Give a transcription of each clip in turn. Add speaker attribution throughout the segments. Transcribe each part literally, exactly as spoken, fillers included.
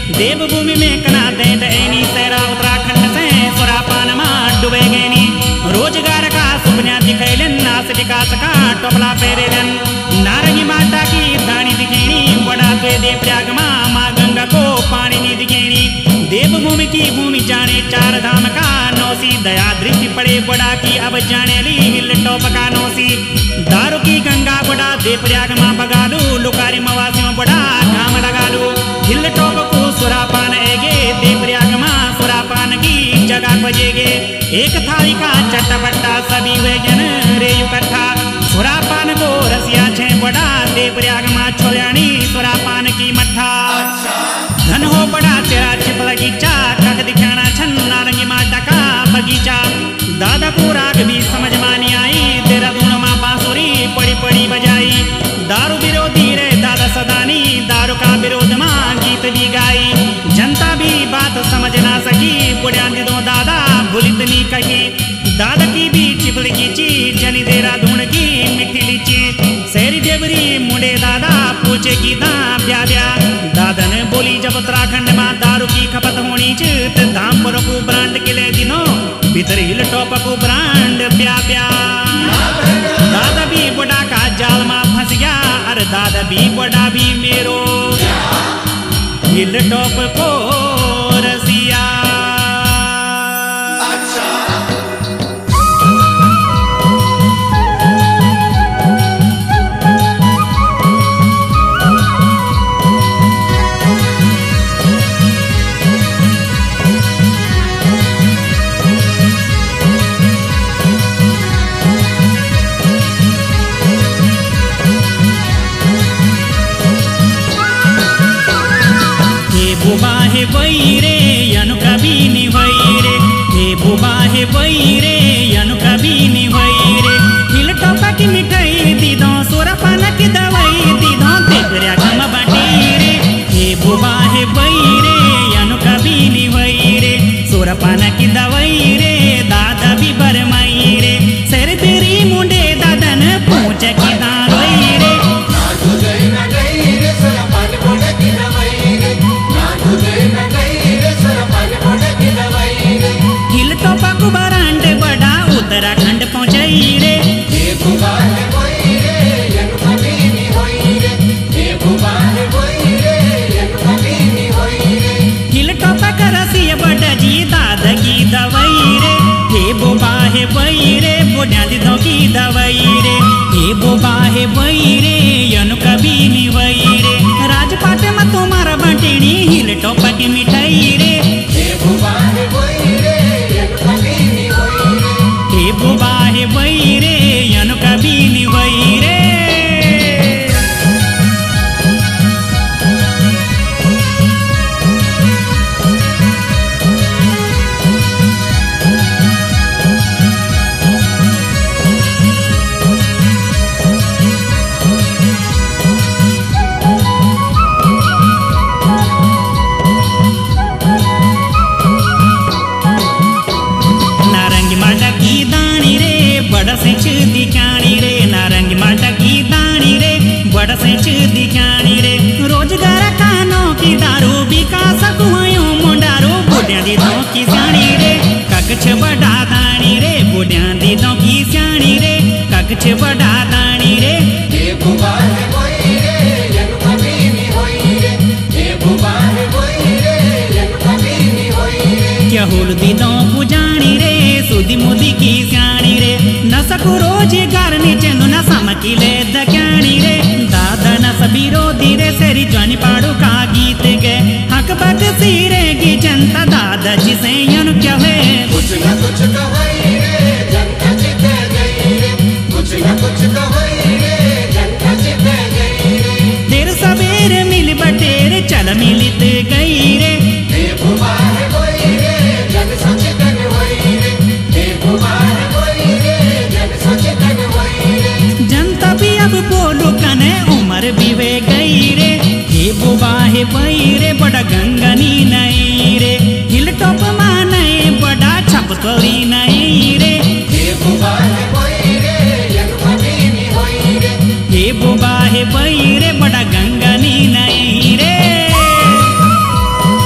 Speaker 1: देवभूमि में कना दे दैनी तेरा उत्तराखंड से सुरापान में डूबे गैनी रोजगार का सुपना दिखैलन नास विकास का टोपला पेरेलन नारंगी माता की दानी दिखेनी बड़ा पे दे प्रयाग माँ गंगा को पानी नहीं दिखेनी देवभूमि की भूमि जाने चार धाम का नौसी दया दृष्टि पड़े बड़ा की अब जाने ली हिल टॉप का नौसी दारू की गंगा बड़ा दे प्रयाग माँ बगालू लुकारी मवासियों बड़ा घाम लगालू हिल टॉप को सुरापान एगे दे प्रयाग माँ सुरापान की जगह बजेगे एक थाली का चट्टापट्टा सभी व्यजन रे इकट्ठा सुरापान को रसिया छे बड़ा दे प्रयाग माँ छोल्यानी सुरापान की मट्ठा धन हो बड़ा तेरा छिप बगीचा कख दिखाना छन नारंगी माता का बगीचा दादा को राग भी समझ मानी आई तेरा धूण माँ बांसुरी पड़ी पड़ी बजाई दारू विरोधी रे दादा सदानी दारू का विरोध माँ गीत भी गाई जनता भी बात समझ ना सकी बुढ़िया दो दादा भूलितनी कही दादा की भी चिपल की चीज जनी देरा धूण की मिट्टी लीची शेरी देवरी मुंडे दादा पूछे की दा ब्या ब्या दादा ने बोली जब उत्तराखंड में दारू की खपत होनी चित धाम पर को ब्रांड के ले दिनों भीतर हिल टॉप को ब्रांड प्या प्या दादा भी बड़ा का जाल में फंस गया अरे दादा भी बड़ा भी मेरो हिल टॉप को रसिया बुबा हे वैरे यनु कभी नि वैरे हे बुबा हे वैरे यनु कभी नि वैरे हिल टॉपा की मिठाई दी दो सुरापान की दवाई दी दो तेरा गम बाटी रे हे बुबा हे वैरे यनु कभी नि वैरे सुरापान की दवाई रे दादा भी बरमाई रे सर तेरी मुंडे दादा ने पूछ की दारोई रे हिल टॉपा को बरांड बड़ा उत्तराखंड पहुंचाई रे हिल टॉपा का रसिया बड़ा जी दादा की दवाई रे हे बोबा हे वही रे बुढ़िया दीदों की दवाई रे हे बोबा हे वही रे यनु कभी नहीं वही रे राजपाट में तुम्हारा बटेनी हिल टॉपा की मिठाई रे हे बुबा हे वही रे यनु कभी नहीं वही रे सेच दिखानी रे नारंगी माता की दानी रे बड़ा सेच दिखानी रे रोजगार कानों की दारू विकास कुआयों मुंडारू बुढ़िया दीदों की स्याणी रे कक्ष बड़ा दानी रे बुढ़िया दीदों की स्याणी रे कक्ष बड़ा दानी रे हे बुबा हे वही रे यनु कभी नहीं होई रे हे बुबा हे वही रे यनु कभी नहीं होई रे क्या होल दीदों पुजानी रे सुधी मोदी की स्याणी रे न सकु रोजगार नीचे न समकिले दक्याणी रे दादा न सबीरोधी रे सेरी जानी पाड़ू का गीत गे हक बक सीरे की जनता दादा जी से यनु क्या है कुछ न कुछ कहाई रे जनता जीते गई रे कुछ न कुछ कहाई रे जनता जीते गई रे देर सबेर मिल बटेर चल मिलित गई रे हे बुबा हे वही रे जन सचेतन वही रे हे बुबा हे वही रे जन सचेतन वही रे जनता भी अब बोलो कने उम्र भी वे गई रे हे बुबा हे वही रे बड़ा गंगनी नहीं रे हिल टॉप माने बड़ा छपतोरी नहीं रे हे बुबा हे वही रे यनु कभी नहीं होई रे हे बुबा हे वही रे बड़ा गंगनी नहीं रे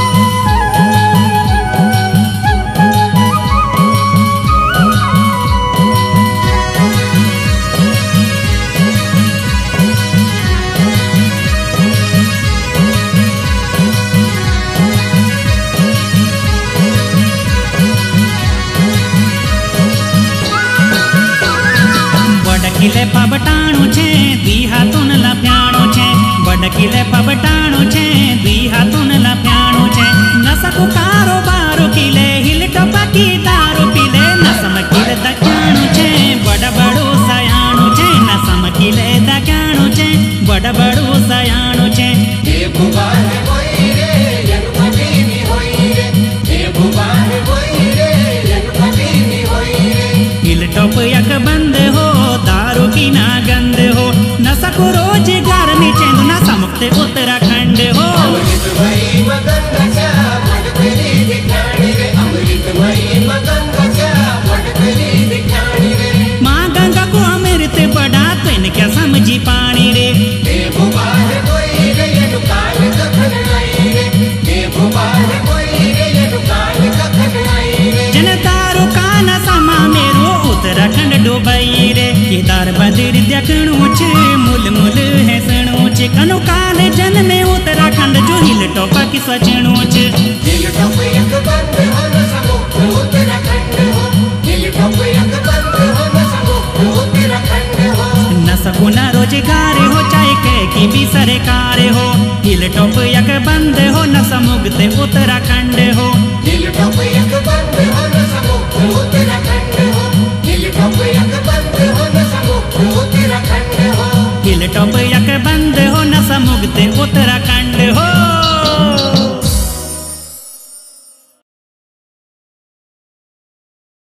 Speaker 1: घणोच
Speaker 2: हिल टॉप यक बंद हो न समुद्र उत्तराखंड हो हिल टॉप यक बंद हो न समुद्र उत्तराखंड हो
Speaker 1: न सगुना रोजगार हो चाहे कह की भी सरकार हो हिल टॉप यक बंद हो न समुद्र उत्तराखंड हो
Speaker 2: हिल टॉप यक बंद हो न समुद्र उत्तराखंड हो हिल टॉप यक बंद हो न समुद्र उत्तराखंड हो
Speaker 1: हिल टॉप यक बंद हो न समुद्र उत्तराखंड हो।